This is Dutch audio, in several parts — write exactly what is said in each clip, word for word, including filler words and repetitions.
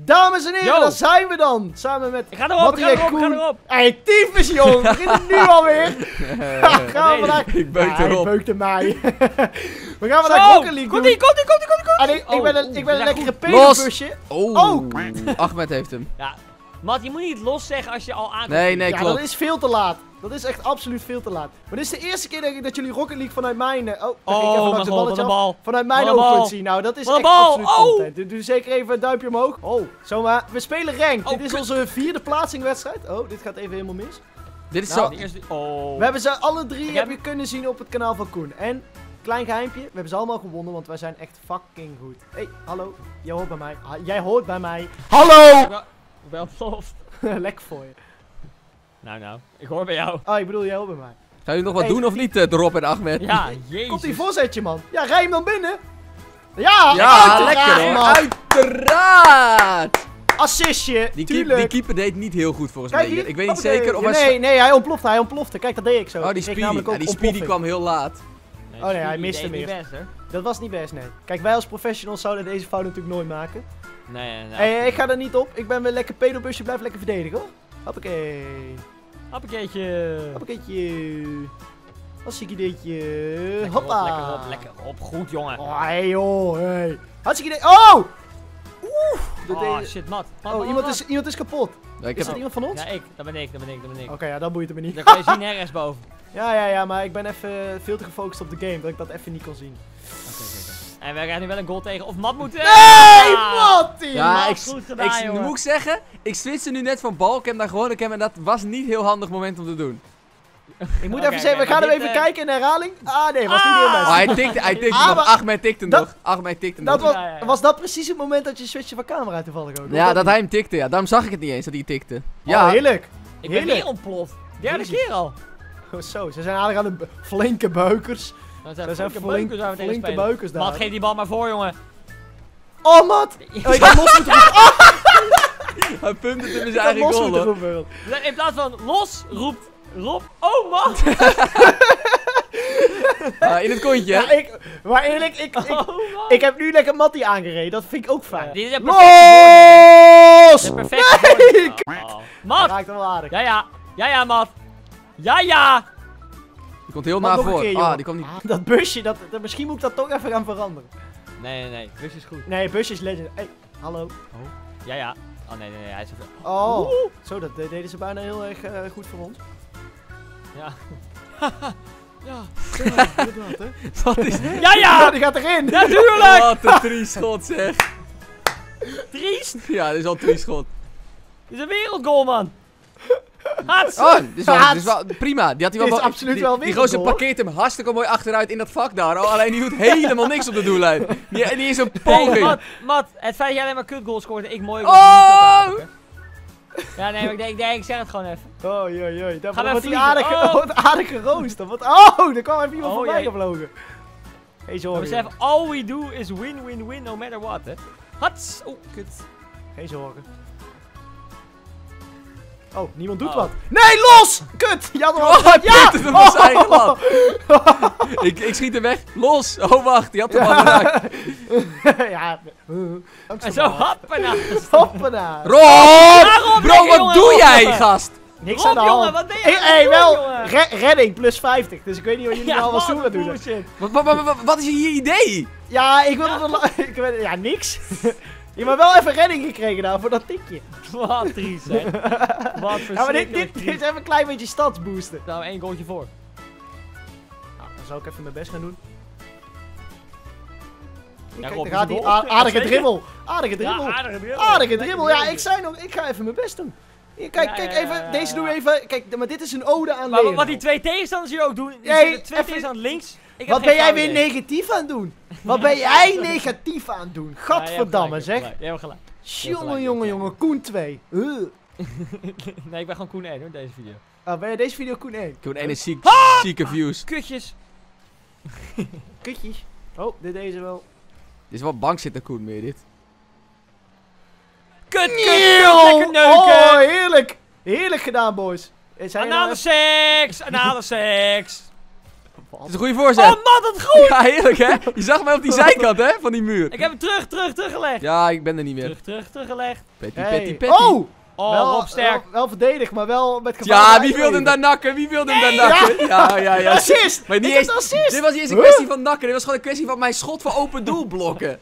Dames en heren, Yo. daar zijn we dan. Samen met Ik ga erop, Mattie ik ga en erop, ik ga Koen. erop. Hey, tyfus jong, begin het nu alweer. Gaan we vandaag... Ik beuk Ja, erop. Hij beukte mij. We gaan Zo, vandaag Rocket League doen. komt ie, komt ie, komt ie, komt ie, komt En ie. ik, ik ben een, ik ben een ja, lekkere goed. pedobusje. Oh, Oh. Ahmed heeft hem. Ja, Matt, je moet niet los zeggen als je al aankomt. Nee, nee, Ja, klopt. dat is veel te laat. Dat is echt absoluut veel te laat. Maar dit is de eerste keer denk ik dat jullie Rocket League vanuit mijn... eh, Oh, daar ging ik even Oh, langs mijn het god, wat balletje een af. bal. Vanuit mijn Wat een bal. oogpunt zien. Nou, dat is Wat een echt bal. absoluut Oh. content. Doe, doe zeker even een duimpje omhoog. Oh, zomaar. We spelen rank. Oh, dit is kut. onze vierde plaatsingwedstrijd. Oh, dit gaat even helemaal mis. Dit is Nou, zo... De eerste... Oh. We hebben ze alle drie Ik heb heb- je kunnen zien op het kanaal van Koen. En, klein geheimpje, we hebben ze allemaal gewonnen, want wij zijn echt fucking goed. Hey, hallo. Jij hoort bij mij. Ah, jij hoort bij mij. Hallo! Ik ben- Ik ben ontploft. Lekker voor je. Nou, nou. Ik hoor bij jou. Oh, ik bedoel, jij hoort bij mij. Gaan jullie nog wat Hey. doen of niet, uh, Drop en Ahmed? Ja, jezus. Komt die voorzetje, man. Ja, rij hem dan binnen. Ja, Ja, uiteraard, lekker hoor. man. Uiteraard! Assistje, Die, keep, tuurlijk. die keeper deed niet heel goed volgens Kijk mij. hier. Ik weet niet Hoppakee. zeker of Ja, hij... Nee, nee, hij ontplofte, hij ontplofte. Kijk, dat deed ik zo. Oh, die Ik kreeg Speedy. namelijk Ja, ook die Speedy ontploffing. kwam heel laat. Nee, Oh nee, hij die miste deed hem niet eerst. best, hoor. Dat was niet best, nee. Kijk, wij als professionals zouden deze fout natuurlijk nooit maken. Nee, nee, nee. Hey, ik ga er niet op. Ik ben weer lekker pedobusje, blijf lekker verdedigen hoor. Hoppakee. Hoppakeetje. Hoppakeetje. Hartstikke ideetje. Lekker op, Hoppa. lekker op, lekker op. Goed, jongen. Oh, hey joh, hey. Hartstikke idee. Oh! Oeh! Dat Oh, deed- shit, Matt. Matt, Oh, Matt, iemand Matt. is, iemand is kapot. Ja, ik Is heb... dat iemand van ons? Ja, ik. Dat ben ik, dat ben ik, dat ben ik. Oké, ja, dan boeit het me niet. Dat kan je zien, hè, rechtsboven. Ja, ja, ja, maar ik ben even veel te gefocust op de game, dat ik dat even niet kon zien. Oké, oké, oké. En wij krijgen nu wel een goal tegen. Of Matt moet... Nee, Ah! Mattie! Ja, Maat, ik, goed gedaan, ik, nu jongen. moet ik zeggen, ik switchte nu net van bal, ik heb daar gewoon ik heb, en dat was niet een heel handig moment om te doen. Ik moet Oké, even zeggen, oké, we gaan maar hem dit, even eh, kijken in herhaling. Ah, nee, was niet Ah! heel Oh, best. hij tikte, hij tikte Ah, nog, maar- Ahmed tikte dat- nog, Ahmed tikte Dat nog. was, Ja, ja, ja. was dat precies het moment dat je switchte van camera toevallig ook? Ja, dat hij hem tikte, ja. Daarom zag ik het niet eens, dat hij tikte. Ja, Ja, oh, heerlijk. Ik ben Heerlijk. weer ontploft. Derde Jezus. keer al. Oh, zo, ze zijn aardig aan de bu- flinke buikers. Dat Dat zijn flinke flink- beukers waar we tegen flinke spelen. beukers daar. Matt, geef die bal maar voor, jongen. Oh, Mat! Oh, ik had los moeten roepen. Oh, hij punt het in ik zijn had eigen los goal, moeten hoor. roepen. In plaats van los, roept Rob. Oh, Matt. Ah, in het kontje, hè? Ja, ik, maar eerlijk, ik, ik, Oh, Matt. ik heb nu lekker Mattie aangereden. Dat vind ik ook fijn. Dit is een perfecte Los! De perfecte Nee! voorzet. Oh. Hij Matt. raakt hem wel aardig. Ja, ja. Ja, ja, Matt. Ja, ja. Die komt heel Maar naar nog een voor. keer, Ah, jongen. die komt niet... Dat busje, dat, dat, misschien moet ik dat toch even gaan veranderen. Nee, nee, nee. Bus is goed. Nee, busje is legend. Hey, hallo. Ja, ja. Oh, nee, nee, nee. Hij is even... Oh, Oeh. zo, dat de- deden ze bijna heel erg eh, goed voor ons. Ja. ja. Inderdaad, hè? Wat is... Ja, Ja, ja. die gaat erin! Natuurlijk. Wat een triestschot, zeg. Triest. Ja, dit is al een triestschot. Dit is een wereldgoal, man. Hats. Oh, dit is wel, dit is wel prima. Die had hij wel... Dit is absoluut die, wel Die gozer wereldgoal. parkeert hem hartstikke mooi achteruit in dat vak daar. Oh, alleen die doet helemaal niks op de doellijn. Die, die is een Hey, poging. Matt, Matt, het feit dat jij alleen maar kutgoals scoort en ik mooi Oh! goals. Ja, nee, maar ik denk, ik denk, ik zeg het gewoon even. Oh, joi, joi. Dan Gaan we wordt hij vliegen? aardig, Oh. wordt aardig geroost. Dan wordt- Oh, er kwam even iemand Oh, voorbij jee. gevlogen. Geen zorgen. Maar besef, all we do is win, win, win, no matter what, hè. Hats. Oh, kut. Geen zorgen. Oh, niemand doet Oh. wat. Nee, los! Kut! Ja, dan Oh, hij ja! pikte hem op zijn eigen lat. ik, ik schiet hem weg. Los. Oh, wacht. Die had hem al geraakt. Ja. En zo happen nou. Hoppenaar. Rob! Rob, Bro, lekker, wat jongen, doe Rob. jij, gast? Niks Rob, aan de jongen, hand. wat ben je Hé, aan hey, het wel. doen, jongen? Re- redding plus vijftig. Dus ik weet niet wat jullie nou allemaal stoer gaan doen. bullshit. Wat, wat, wat, wat- wat is je idee? Ja, ik wil het wel... Ik weet, ja, niks. Je hebt wel even redding gekregen daar voor dat tikje. Wat triest, hè. Wat Ja, maar dit, verschrikkelijk dit, dit triest. is even een klein beetje stadsboosten. Nou, één goaltje voor. Nou, dan zou ik even mijn best gaan doen. Ja, Kijk, Rob, daar is gaat het hij. goal? A- Aardige Zeker. dribbel. Aardige dribbel. Ja, aardige dribbel. Aardige Lekker dribbel. Ja, dribbel. ik zei nog, ik ga even mijn best doen. Hier, kijk, Ja, kijk ja, even. ja, ja, Deze ja. doen we even. Kijk, maar dit is een ode aan Maar Leo. wat die twee tegenstanders hier ook doen, die Nee, zitten twee even- tegenstanders links. Ik heb Wat geen ben jij flauw weer idee. negatief aan het doen? Wat ben jij negatief aan het doen? Ja, jij hebt Gadverdamme gelijk, zeg. jij hebt gelijk, Jij hebt gelijk. Jongen, gelijk, jongen, je hebt jongen. Koen twee. Uh. Nee, ik ben gewoon Koen één hoor, deze video. Ah, ben je deze video Koen één? Ik doe een ene ziek, Ah! zieke views. Kutjes. Kutjes. Oh, dit deze wel. Dit is wel bankzitter Koen meer, dit. Kut, kut, kut, Nieuw! lekker neuken. Oh, heerlijk. Heerlijk gedaan, boys. Eh, Zijn je nou Anale seks, anale seks. Het is een goede voorzet. Oh man, dat goed! Ja, heerlijk hè? Je zag mij op die zijkant hè, van die muur. Ik heb hem terug, terug, teruggelegd. Ja, ik ben er niet meer. Terug, terug, teruggelegd. Petty, Hey. petty, petty. Oh! Oh, wel, Rob sterk. Wel, wel verdedigd, maar wel met gevaar. Ja, wie wilde hem daar nakken? Wie wilde hem daar nakken? Ja, ja, ja. Assist! Maar niet Ik heb eens, de assist! dit was niet eens een Huh? kwestie van nakken. Dit was gewoon een kwestie van mijn schot voor open doel blokken.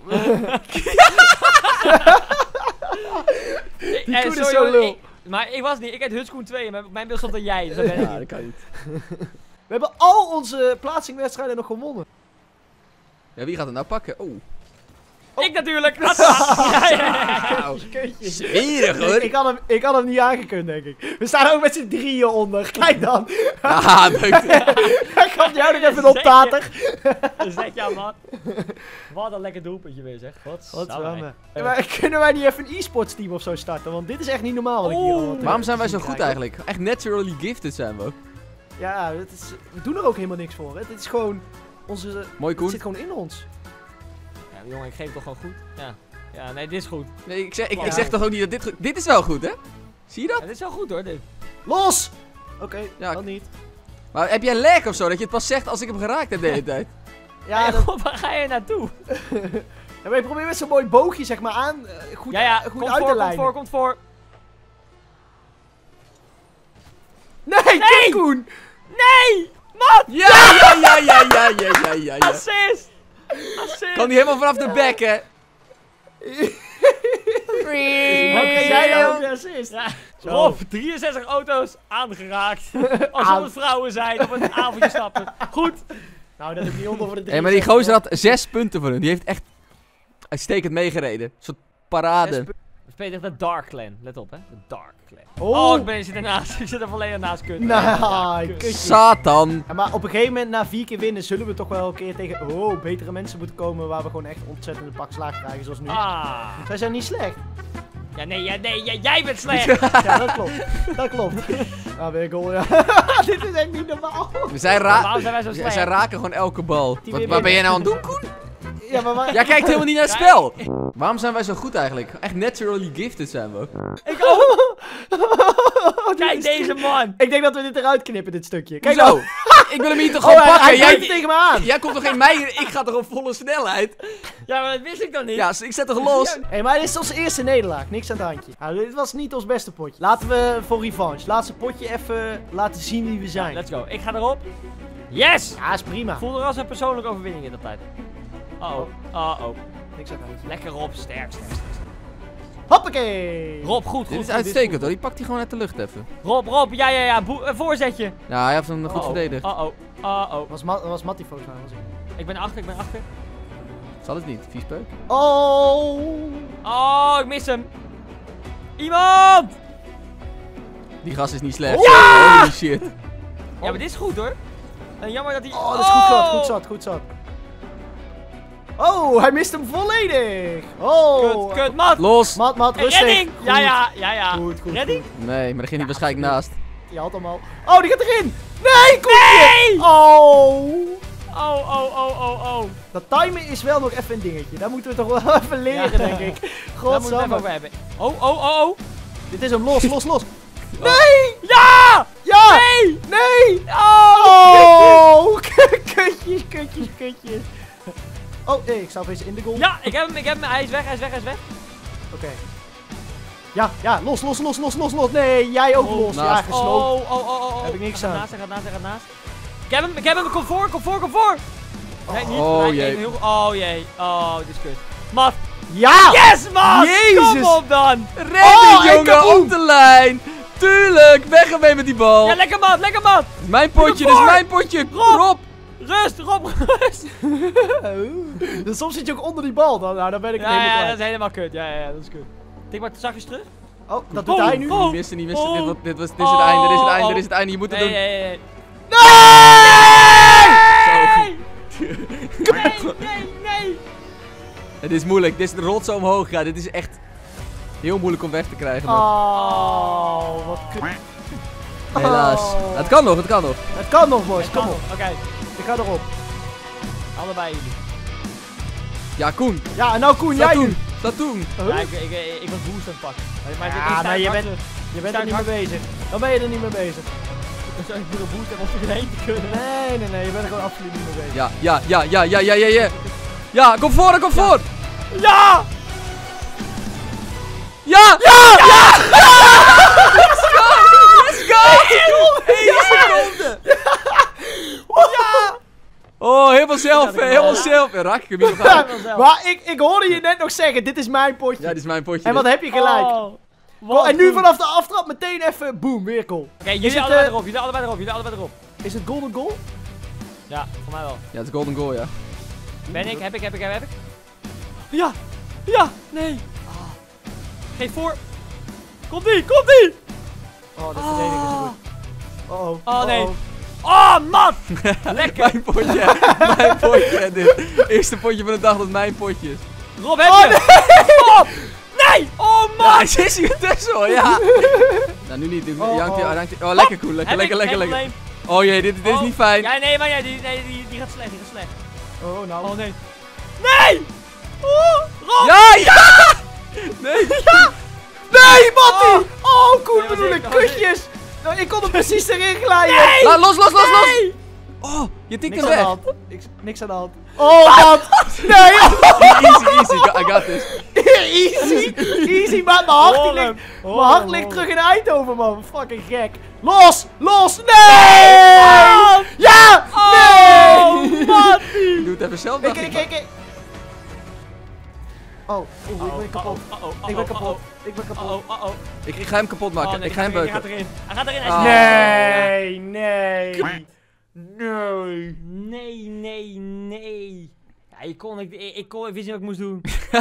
Ik- Die eh, Koen is sorry, zo hoor, lul. ik- Maar ik was niet. Ik had Hutskoen twee. En mijn- mijn beeld stond dan jij. Dus dat ben ik Ja, niet. dat kan niet. We hebben al onze plaatsingwedstrijden nog gewonnen. Ja, wie gaat het nou pakken? Oh. Ik natuurlijk. ja, ja, ja. Auw. Keutje. Smerig Ik, hoor. ik, had hem, ik had hem niet aangekund, denk ik. We staan ook met z'n drieën onder. Kijk dan. Haha, leuk. Hij kan jou nog even op, tater. Dus denk ja man. Wat een lekker doelpuntje weer zeg. Wat Wat zou wel, hij. maar kunnen wij niet even een e-sports team of zo starten? Want dit is echt niet normaal wat ik hier Oeh. allemaal Waarom zijn wij te zo zien goed krijg. eigenlijk? Echt naturally gifted zijn we ook. Ja, het is, we doen er ook helemaal niks voor. Hè. Dit is gewoon onze... Mooi Het Koen. zit gewoon in ons. Ja, jongen, ik geef het toch gewoon goed. Ja. Ja, nee, dit is goed. Nee, ik zeg, ik, ik Ja. zeg toch ook niet dat dit goed... Dit is wel goed hè? Zie je dat? Ja, dit is wel goed hoor, dit. Los! Oké, Ja, dan niet. Maar heb jij lag of zo? Dat je het pas zegt als ik hem geraakt heb de hele tijd? Ja, Ja, dat, God, waar ga je naartoe? ja, maar je probeert met zo'n mooi boogje zeg maar aan eh, goed, ja, ja, goed komt uit voor, te komt lijnen. voor, komt voor. Nee, Nee! Koen! Nee! Mat! Ja, ja, ja, ja, ja, ja, ja, ja, ja. Assist! Assist! Kan die helemaal vanaf de bek hè? Oké, jij dan ook de assist. Ja. Zo. Rob, drieënzestig auto's aangeraakt. Alsof Aan- het vrouwen zijn op een avondje stappen. Goed. Nou, dat is niet onder voor de drie. Hé, maar die gozer had zes punten voor hun. Die heeft echt uitstekend meegereden. Een soort parade. We spelen tegen de Dark Clan. Let op, hè. De Dark Clan. Oh. Oh, ik ben, ik zit ernaast. Ik zit er volledig naast. Kut. Nou, kut. kutje. Satan. Ja, maar op een gegeven moment, na vier keer winnen, zullen we toch wel een keer tegen oh, betere mensen moeten komen. Waar we gewoon echt ontzettende pak slaag krijgen, zoals nu. Ah. Zij zijn niet slecht. Ja, nee, ja, nee ja, jij bent slecht. Ja, dat klopt. Dat klopt. Ah, weer een goal, ja. Dit is echt niet normaal. We zijn Waarom ra zijn wij zo zij slecht? zij raken gewoon elke bal. Die Wat, weer waar ben jij winnen. nou aan het doen, Koen? Ja, maar waar... Jij kijkt helemaal niet naar het spel. Waarom zijn wij zo goed eigenlijk? Echt naturally gifted zijn we ook. Ik ook. Dit Kijk is- deze man. Ik denk dat we dit eruit knippen, dit stukje. Kijk Hoezo? nou. Ik wil hem hier toch Oh, gewoon hij, pakken. hij Jij, blijft tegen me aan. jij komt toch in mij? Ik ga toch op volle snelheid? Ja, maar dat wist ik dan niet. Ja, ik zet toch los? Hé, hey, maar dit is onze eerste nederlaag. Niks aan het handje. Nou, dit was niet ons beste potje. Laten we voor revanche. Laatste potje even laten zien wie we zijn. Let's go. Ik ga erop. Yes! Ja, is prima. Ik voel er als een persoonlijke overwinning in dat tijd. Uh oh. Uh oh. Niks aan het handje. Lekker Rob. Sterk, sterk, sterk. Hoppakee. Rob, goed, goed. Dit is goed, uitstekend hoor. Die pakt hij gewoon uit de lucht even. Rob, Rob, ja, ja, ja. Boe- een voorzetje. Ja, hij heeft hem goed Uh-oh. verdedigd. Uh-oh. Uh-oh. Was, Ma was Mattie volgens mij. Was ik. Ik ben achter, ik ben achter. Zal het niet? Vies peuk. Oh. Oh, ik mis hem. Iemand! Die gast is niet slecht. Ja! Holy shit. Ja, maar dit is goed hoor. En jammer dat hij... Oh, dat is goed zat. Goed zat. Goed zat. Oh, hij mist hem volledig. Oh. Kut, kut, mat. Los. Mat, mat, Hey, rustig. redding! Goed. Ja, ja, ja, ja. Goed, goed, Redding? Nee, maar daar ging hij waarschijnlijk naast. Je had hem al. Oh, die gaat erin. Nee, Koentje. Nee! Oh. Oh, oh, oh, oh, oh. Dat timen is wel nog even een dingetje. Daar moeten we toch wel even leren, Ja. denk ik. Daar moeten we het even Godsamme. over hebben. Oh, oh, oh, oh. Dit is hem. Los, los, los. Nee. Ja! Ja. Nee! Nee. Oh! Oh. Kutjes, kutjes, kutjes. Oh, nee, ik sta opeens in de goal. Ja, ik heb hem, ik heb hem. Hij is weg, hij is weg, hij is weg. Oké. Ja, ja, los, los, los, los, los, los. Nee, jij ook Oh, los. Ja, naast. gesloopt. Oh, oh, oh, oh. Heb ik niks Hij gaat aan. naast, hij gaat naast, hij gaat naast. Ik heb hem, ik heb hem. Kom voor, kom voor, kom voor. Nee, niet. Oh, Nee, jee. nee, heel- Oh jee. Oh, dit is kut. Mat. Ja! Yes, man! Jezus. Kom op dan! Redding, Oh, en jongen, kaboom. op de lijn. Tuurlijk, weg ermee met die bal. Ja, lekker mat, lekker mat! Dit is mijn potje, dit is voor. mijn potje. Rob. Rob. Rust, Rob, rust! Dus soms zit je ook onder die bal. Dan, nou, dan ben ik het Ja, helemaal ja, kwijt. dat is helemaal kut. Ja, ja, ja, dat is kut. Tik maar zachtjes terug. Oh, dat doet Oh, hij nu. oh. Niet missen, niet missen. Oh. Dit, wordt- dit, was, dit is het einde, dit is het einde, dit is het einde. Je moet het Nee, doen. nee, nee. Zo. Nee, nee, nee! Het is moeilijk. Dit is de rot zo omhoog gaat. Dit is echt heel moeilijk om weg te krijgen. nog. Oh, wat kut. Helaas. Oh. Het kan nog, het kan nog. Het kan nog, boys. Kom op. Oké, Ik ga erop. allebei jullie. Ja, Koen. Ja, en nou Koen, jij Satoen. nu. Satoen. Huh? Ja, ik, ik, ik, ik was boost aan het pakken. Maar, maar Ja, ik sta maar je hard bent- terug. Je bent Sta er niet mee hard. bezig. Dan ben je er niet mee bezig. Dan zou ik een boot hebben om erheen te kunnen. Nee, nee, nee, je bent er gewoon absoluut niet mee bezig. Ja, ja, ja, ja, ja, ja, ja, ja. Ja, kom voor, kom voor. Ja! Ja! Ja! Ja! Let's go! Let's go! één seconde! Ja! Oh, helemaal zelf, Ja, hè, helemaal zelf. Ja, raak ik hem hier nog aan. Maar ik, ik hoorde je net nog zeggen, dit is mijn potje. Ja, dit is mijn potje. En wat heb je gelijk. Oh, Goh, en nu goed. vanaf de aftrap meteen even, boom, weer goal. Oké, Is jullie het, allebei eh, erop, jullie allebei erop, jullie allebei erop. Is het golden goal? Ja, voor mij wel. Ja, het is golden goal, ja. Ben ik, heb ik, heb ik, heb ik. Ja! Ja! Nee! Ah. Geef voor! Komt ie, komt ie! Oh, de verdediging is goed. Oh, oh. Oh, nee. oh. Oh, man! Lekker! Mijn potje, mijn potje. Dit eerste potje van de dag dat mijn potje is. Rob, heb Oh, je? nee! Op! Nee! Oh, man! Ja, hij zit hier tussen hoor, ja. Nou, nu niet. Nu Oh, jankt hij- oh. hij hangt hij- oh, lekker cool. Lekker, Heb lekker, ik, lekker, geen lekker. probleem. Oh jee, dit, dit is Oh. niet fijn. Ja, nee, maar ja, die, nee, die, die gaat slecht, die gaat slecht. Oh, nou. Oh, nee. Nee! Oh, Rob! Ja, ja! Nee! Ja! Nee, Mattie! Oh, cool Nee, was bedoel ik, ik, dat was ik. kutjes! Nou, ik kon er precies erin glijden. Nee! La, los, los, los, los! Oh, je tikt Niks hem aan de weg. hand. Niks, niks aan de hand. Oh, man! Nee! Easy, easy. I got- I got this. Easy! Easy, maar mijn hart, die Hoor ligt, hem, hoor mijn hart hem, ligt hoor terug in Eindhoven, man. Fucking gek. Los! Los! Nee! Man! Ja! Oh, Nee! Mattie! Doe het even zelf. Ik, dacht ik, ik. ik, ik. Oh, oeh, ik ben kapot. Oh, oh, oh, Ik ben oh, kapot. oh, Ik ben oh, kapot. oh, oh. Ik, ik ga hem kapot maken. Oh, nee, ik ga hem Hij gaat beuken. erin. Hij gaat erin. Hij Ah. is Nee, nee. Nee. Nee, nee, nee. Ja, ik kon, ik, ik, ik kon, ik wist niet wat ik moest doen.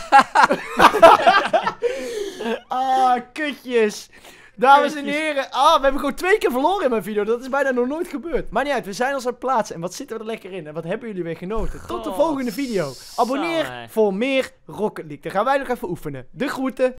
Ah, kutjes. Dames en heren. Ah, we hebben gewoon twee keer verloren in mijn video. Dat is bijna nog nooit gebeurd. Maar niet uit, we zijn ons aan het plaatsen. En wat zitten we er lekker in? En wat hebben jullie weer genoten? Tot de Oh, volgende video. Abonneer saai. voor meer Rocket League. Dan gaan wij nog even oefenen. De groeten.